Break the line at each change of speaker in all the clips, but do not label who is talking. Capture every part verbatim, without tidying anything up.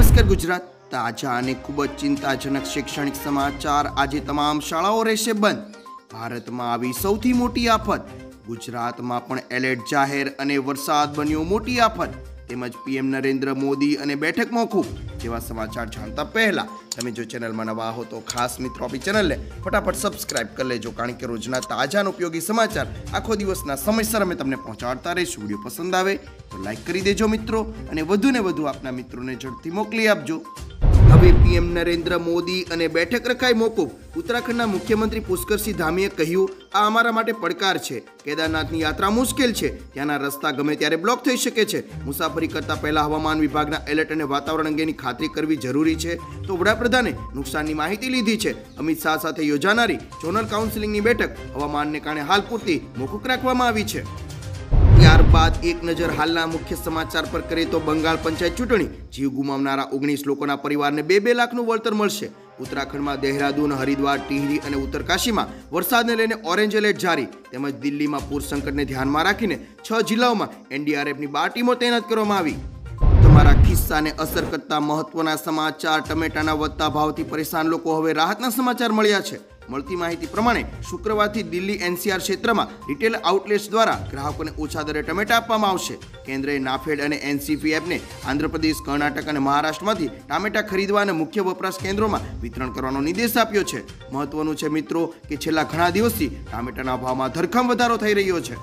નમસ્કાર ગુજરાત, તાજા અને ખૂબ જ ચિંતાજનક શૈક્ષણિક સમાચાર। આજે તમામ શાળાઓ રહેશે બંધ। ભારતમાં આવી સૌથી મોટી આફત। ગુજરાતમાં પણ એલર્ટ જાહેર અને વરસાદ બન્યો મોટી આફત। તેમજ પીએમ નરેન્દ્ર મોદી અને બેઠક મોકૂફ જેવા સમાચાર જાણતા પહેલા તમે જો ચેનલમાં નવા હો તો ખાસ મિત્રો આપણી ચેનલને ફટાફટ સબસ્ક્રાઇબ કરી લેજો, કારણ કે રોજના તાજા અને ઉપયોગી સમાચાર આખો દિવસના સમયસર અમે તમને પહોંચાડતા રહીશું। વિડીયો પસંદ આવે તો લાઈક કરી દેજો મિત્રો, અને વધુને વધુ આપના મિત્રોને ઝડપથી મોકલી આપજો। હવે પીએમ નરેન્દ્ર મોદી અને બેઠક રખાઈ મોકૂફ। ઉત્તરાખંડના મુખ્યમંત્રી પુષ્કરસિંહ ધામીએ કહ્યું, આ અમારા માટે પડકાર છે। કેદારનાથની યાત્રા મુશ્કેલ છે, ત્યાંના રસ્તા ગમે ત્યારે બ્લોક થઈ શકે છે। મુસાફરી કરતા પહેલા હવામાન વિભાગના એલર્ટ અને વાતાવરણ અંગેની ખાતરી કરવી જરૂરી છે। તો વડાપ્રધાને નુકસાનની માહિતી લીધી છે। અમિત શાહ સાથે યોજાનારી ઝોનલ કાઉન્સિલિંગની બેઠક હવામાનને કારણે હાલ પૂરતી મોકૂફ રાખવામાં આવી છે। ત્યારબાદ એક નજર હાલના મુખ્ય સમાચાર પર કરીએ તો બંગાળ પંચાયત ચૂંટણી, જીવ ગુમાવનારા ઓગણીસ લોકોના પરિવારને બે બે લાખનું વળતર મળશે। ઉત્તરાખંડમાં દેહરાદૂન, હરિદ્વાર, ટિહરી અને ઉત્તરકાશીમાં વરસાદને લઈને ઓરેન્જ એલર્ટ જારી। તેમજ દિલ્હીમાં પૂર સંકટને ધ્યાનમાં રાખીને છ જિલ્લાઓમાં એનડીઆરએફની બાર ટીમો તૈનાત કરવામાં આવી। તમારા ખિસ્સાને અસર કરતા મહત્વના સમાચાર। ટમેટાના વધતા ભાવથી પરેશાન લોકો હવે રાહતના સમાચાર મળ્યા છે। મળતી માહિતી પ્રમાણે શુક્રવારથી દિલ્હી એનસીઆર ક્ષેત્રમાં રિટેલ આઉટલેટ્સ દ્વારા ગ્રાહકોને ઓછા દરે ટમેટા આપવામાં આવશે। કેન્દ્રએ નાફેડ અને એનસીપીએફને આંધ્રપ્રદેશ, કર્ણાટક અને મહારાષ્ટ્રમાંથી ટામેટા ખરીદવા અને મુખ્ય વપરાશ કેન્દ્રોમાં વિતરણ કરવાનો નિર્દેશ આપ્યો છે। મહત્વનું છે મિત્રો કે છેલ્લા ઘણા દિવસથી ટામેટાના ભાવમાં ધરખમ વધારો થઈ રહ્યો છે।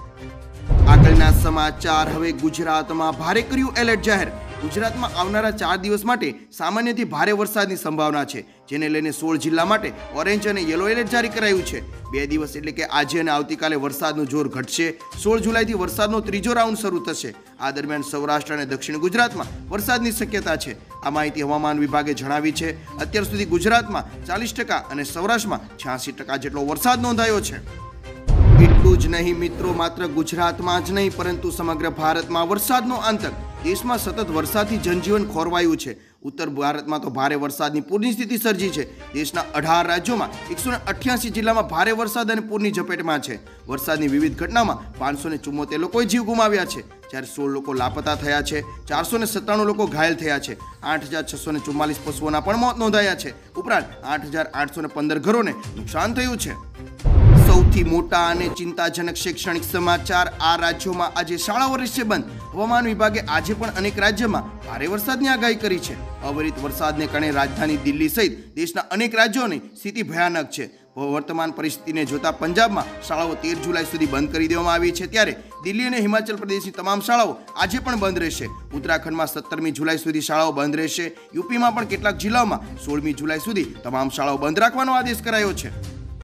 આગળના સમાચાર। હવે ગુજરાતમાં ભારે કર્યું એલર્ટ જાહેર। ગુજરાતમાં આવનારા ચાર દિવસ માટે સામાન્યથી ભારે વરસાદની સંભાવના છે, જેને લઈને સોળ જિલ્લા માટે ઓરેન્જ અને યલો એલર્ટ જારી કરાયું છે। બે દિવસ એટલે કે આજે અને આવતીકાલે વરસાદનું જોર ઘટશે। સોળ જુલાઈથી વરસાદનો ત્રીજો રાઉન્ડ શરૂ થશે। આ દરમિયાન સૌરાષ્ટ્ર અને દક્ષિણ ગુજરાતમાં વરસાદની શક્યતા છે। આ માહિતી હવામાન વિભાગે જણાવી છે। અત્યાર સુધી ગુજરાતમાં ચાલીસ ટકા અને સૌરાષ્ટ્રમાં છ્યાસી ટકા જેટલો વરસાદ નોંધાયો છે। એટલું જ નહીં મિત્રો, માત્ર ગુજરાતમાં જ નહીં પરંતુ સમગ્ર ભારતમાં વરસાદનો આતંક। દેશમાં સતત વરસાદથી જનજીવન ખોરવાયું છે। ઉત્તર ભારતમાં તો ભારે વરસાદની પૂરની સ્થિતિ સર્જી છે। દેશના અઢાર રાજ્યોમાં એકસો ને અઠ્યાસી જિલ્લામાં ભારે વરસાદ અને પૂરની ઝપેટમાં છે। વરસાદની વિવિધ ઘટનામાં પાંચસો ને ચુમ્મોતેર લોકોએ જીવ ગુમાવ્યા છે, જ્યારે સોળ લોકો લાપતા થયા છે। ચારસો ને સત્તાણું લોકો ઘાયલ થયા છે। આઠ હજાર છસો ને ચુમ્માલીસ પશુઓના પણ મોત નોંધાયા છે। ઉપરાંત આઠ હજાર આઠસો ને પંદર ઘરોને નુકસાન થયું છે। સૌથી મોટા અને ચિંતાજનક શૈક્ષણિક સમાચાર। આ રાજ્યોમાં આજે શાળાઓ રહેશે બંધ। હવામાન વિભાગે આજે પણ અનેક રાજ્યોમાં ભારે વરસાદની આગાહી કરી છે। અવિરત વરસાદને કારણે રાજધાની દિલ્હી સહિત દેશના અનેક રાજ્યોની સ્થિતિ ભયાનક છે। વર્તમાન પરિસ્થિતિને જોતા પંજાબમાં શાળાઓ તેર જુલાઈ સુધી બંધ કરી દેવામાં આવી છે, ત્યારે દિલ્હી અને હિમાચલ પ્રદેશની તમામ શાળાઓ આજે પણ બંધ રહેશે। ઉત્તરાખંડમાં સત્તરમી જુલાઈ સુધી શાળાઓ બંધ રહેશે। યુપીમાં પણ કેટલાક જિલ્લાઓમાં સોળમી જુલાઈ સુધી તમામ શાળાઓ બંધ રાખવાનો આદેશ કરાયો છે।